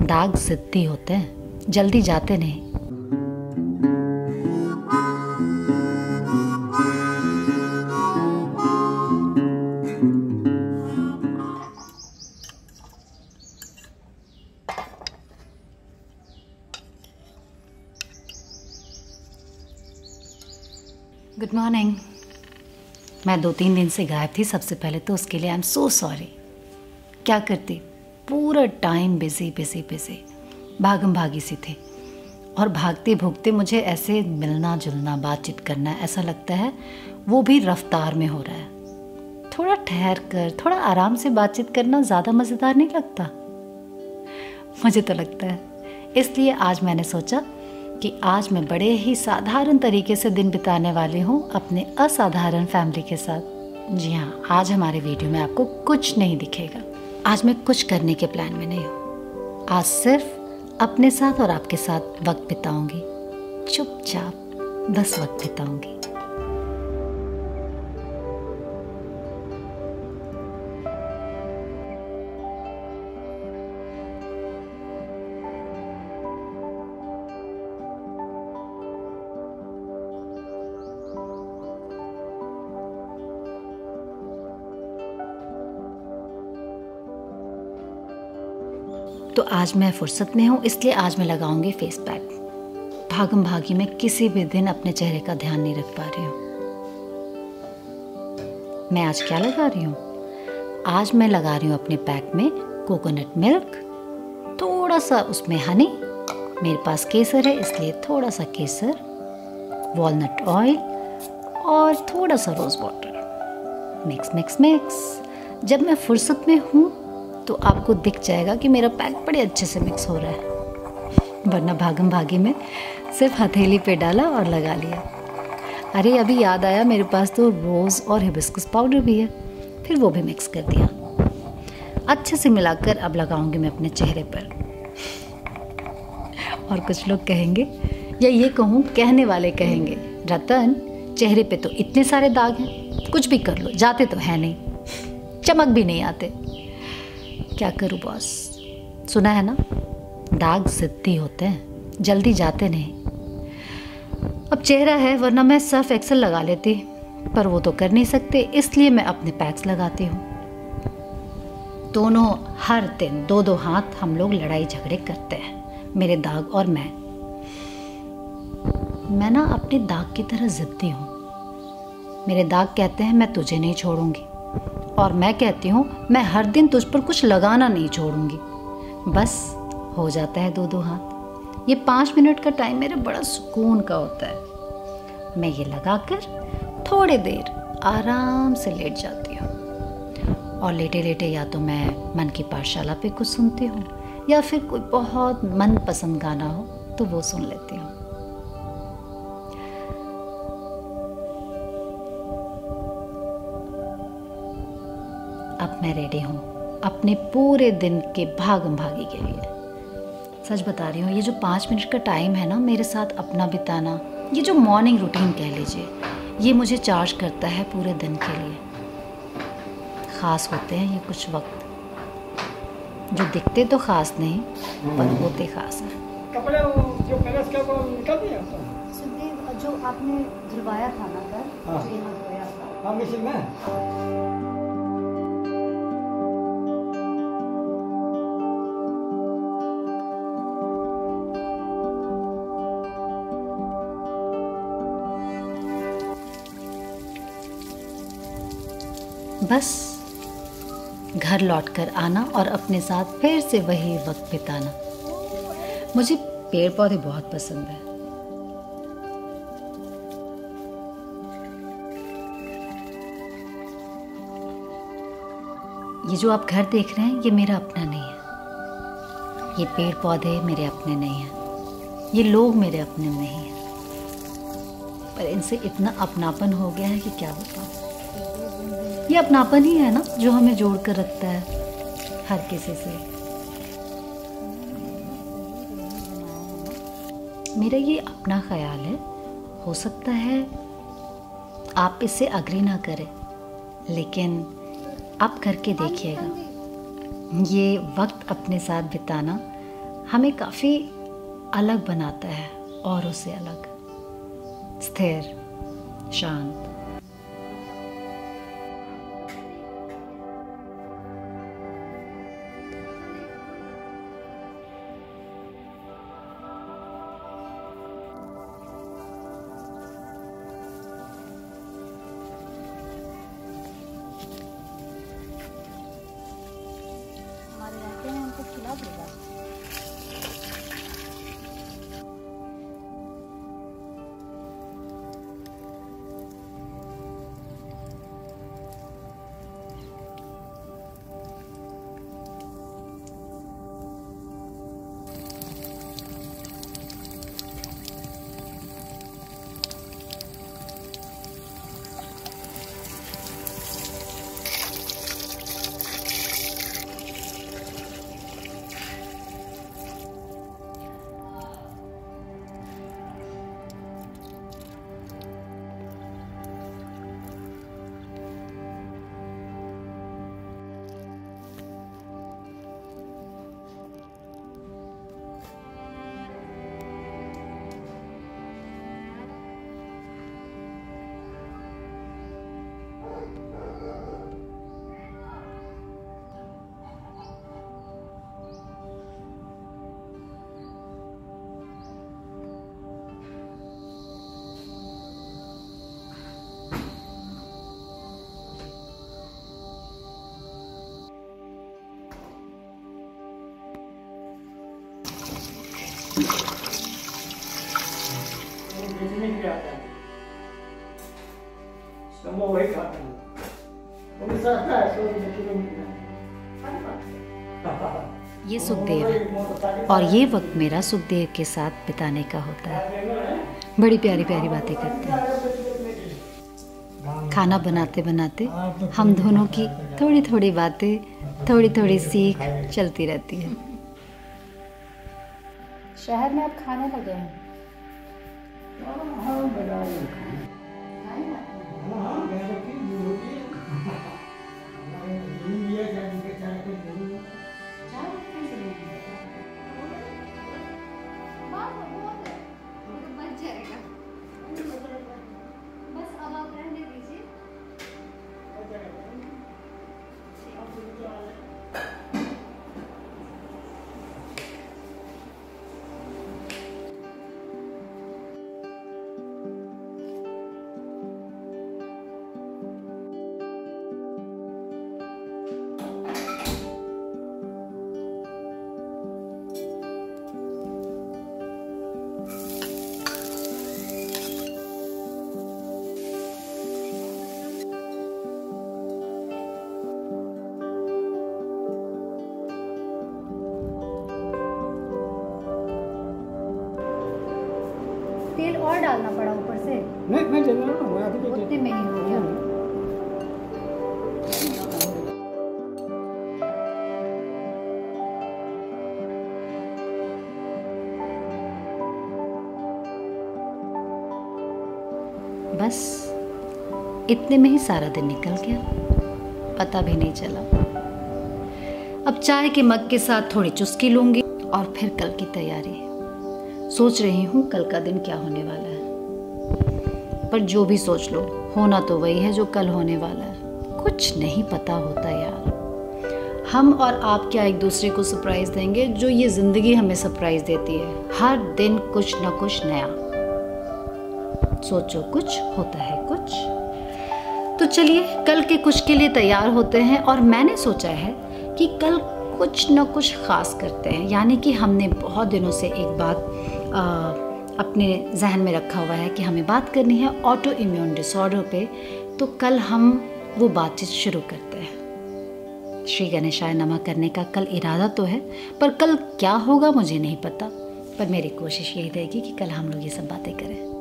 दाग ज़िद्दी होते हैं, जल्दी जाते नहीं। Good morning. मैं 2-3 दिन से गायब थी। सबसे पहले तो उसके लिए आई एम सो सॉरी। क्या करती, पूरा टाइम बिजी बिजी बिजी, भागम भागी सी थी। और भागते भूगते मुझे ऐसे मिलना जुलना, बातचीत करना, ऐसा लगता है वो भी रफ्तार में हो रहा है। थोड़ा ठहर कर, थोड़ा आराम से बातचीत करना ज़्यादा मज़ेदार नहीं लगता? मुझे तो लगता है। इसलिए आज मैंने सोचा कि आज मैं बड़े ही साधारण तरीके से दिन बिताने वाली हूँ अपने असाधारण फैमिली के साथ। जी हाँ, आज हमारे वीडियो में आपको कुछ नहीं दिखेगा। आज मैं कुछ करने के प्लान में नहीं हूँ। आज सिर्फ अपने साथ और आपके साथ वक्त बिताऊंगी, चुपचाप बस वक्त बिताऊंगी। तो आज मैं फुर्सत में हूँ, इसलिए आज मैं लगाऊंगी फेस पैक। भागम भागी में किसी भी दिन अपने चेहरे का ध्यान नहीं रख पा रही हूँ। मैं आज क्या लगा रही हूँ? आज मैं लगा रही हूँ अपने पैक में कोकोनट मिल्क, थोड़ा सा उसमें हनी, मेरे पास केसर है इसलिए थोड़ा सा केसर, वॉलनट ऑयल और थोड़ा सा rose water. Mix mix mix. जब मैं फुर्सत में हूँ तो आपको दिख जाएगा कि मेरा पैक बड़े अच्छे से मिक्स हो रहा है, वरना भागम भागी में सिर्फ हथेली पे डाला और लगा लिया। अरे अभी याद आया, मेरे पास तो रोज़ और हिबिस्कस पाउडर भी है, फिर वो भी मिक्स कर दिया। अच्छे से मिलाकर अब लगाऊंगी मैं अपने चेहरे पर। और कुछ लोग कहेंगे, या ये कहूँ कहने वाले कहेंगे, रतन चेहरे पे तो इतने सारे दाग हैं, कुछ भी कर लो जाते तो है नहीं, चमक भी नहीं आते। क्या करूँ बॉस, सुना है ना, दाग ज़िद्दी होते हैं, जल्दी जाते नहीं। अब चेहरा है, वरना मैं सर्फ एक्सेल लगा लेती, पर वो तो कर नहीं सकते, इसलिए मैं अपने पैक्स लगाती हूँ। दोनों हर दिन 2-2 हाथ हम लोग लड़ाई झगड़े करते हैं, मेरे दाग और मैं ना अपने दाग की तरह ज़िद्दी हूँ। मेरे दाग कहते हैं मैं तुझे नहीं छोड़ूंगी, और मैं कहती हूँ मैं हर दिन तुझ पर कुछ लगाना नहीं छोड़ूंगी। बस हो जाता है 2-2 हाथ। ये 5 मिनट का टाइम मेरे बड़ा सुकून का होता है। मैं ये लगाकर थोड़ी देर आराम से लेट जाती हूँ, और लेटे लेटे या तो मैं मन की पाठशाला पे कुछ सुनती हूँ, या फिर कोई बहुत मनपसंद गाना हो तो वो सुन लेती हूँ। अब मैं रेडी हूँ अपने पूरे दिन के भागम भागी के लिए। सच बता रही हूँ, ये जो 5 मिनट का टाइम है ना मेरे साथ अपना बिताना, ये जो मॉर्निंग रूटीन कह लीजिए, ये मुझे चार्ज करता है पूरे दिन के लिए। ख़ास होते हैं ये कुछ वक्त, जो दिखते तो ख़ास नहीं पर होते ख़ास हैं। कपड़े जो प्रेस का वो निकल दिया सुखदेव, जो आपने धुलवाया था ना कल, जो यहाँ धोया था, हाँ मशीन में। बस घर लौटकर आना और अपने साथ फिर से वही वक्त बिताना। मुझे पेड़ पौधे बहुत पसंद है। ये जो आप घर देख रहे हैं ये मेरा अपना नहीं है, ये पेड़ पौधे मेरे अपने नहीं हैं, ये लोग मेरे अपने नहीं हैं, पर इनसे इतना अपनापन हो गया है कि क्या बताऊं। ये अपनापन ही है ना जो हमें जोड़ कर रखता है हर किसी से। मेरा ये अपना ख्याल है, हो सकता है आप इससे अग्री ना करें, लेकिन आप करके देखिएगा। ये वक्त अपने साथ बिताना हमें काफ़ी अलग बनाता है, औरों से अलग, स्थिर, शांत। हमारे रहते हैं उनको खिला देगा। बेचने के लिए आता है, समोह वही खाता है, वो भी सस्ता है, 100 रुपये किलो मिलता है। ये सुखदेव है और ये वक्त मेरा सुखदेव के साथ बिताने का होता है। बड़ी प्यारी प्यारी बातें करते हैं। खाना बनाते बनाते हम दोनों की थोड़ी थोड़ी बातें, थोड़ी थोड़ी सीख चलती रहती है। शहर में अब खाने लगे हैं। तेल और डालना पड़ा ऊपर से? नहीं, मैं चल रहा हूँ, आधी पे उतने में ही हो गया। बस इतने में ही सारा दिन निकल गया, पता भी नहीं चला। अब चाय के मग के साथ थोड़ी चुस्की लूंगी और फिर कल की तैयारी। सोच रही हूँ कल का दिन क्या होने वाला है, पर जो भी सोच लो, होना तो वही है जो कल होने वाला है। कुछ नहीं पता होता यार, हम और आप क्या एक दूसरे को सरप्राइज देंगे जो ये ज़िंदगी हमें सरप्राइज देती है। हर दिन कुछ ना कुछ नया, सोचो कुछ होता है कुछ। तो चलिए कल के कुछ के लिए तैयार होते हैं। और मैंने सोचा है कि कल कुछ ना कुछ ख़ास करते हैं, यानी कि हमने बहुत दिनों से एक बात अपने जहन में रखा हुआ है कि हमें बात करनी है ऑटो इम्यून डिसऑर्डर पे। तो कल हम वो बातचीत शुरू करते हैं। श्री गणेशाय नमः करने का कल इरादा तो है, पर कल क्या होगा मुझे नहीं पता। पर मेरी कोशिश यही रहेगी कि कल हम लोग ये सब बातें करें।